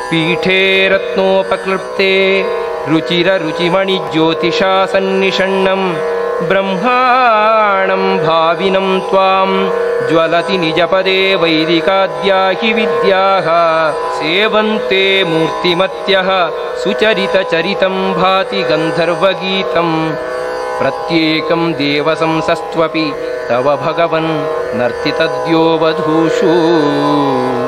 पीठे रत्नोपक्लृप्ते रुचिररुचिमणिज्योतिषा सन्निषण्णं ब्रह्माणं भाविनं त्वां ज्वलति निजपदे वैदिकाद्या हि विद्याः सेवन्ते मूर्तिमत्यः सुचरितचरितं भाति गन्धर्वगीतं प्रत्येकं देवसंसस्त्वपि तव भगवन् नर्तितद्यो वधूषु।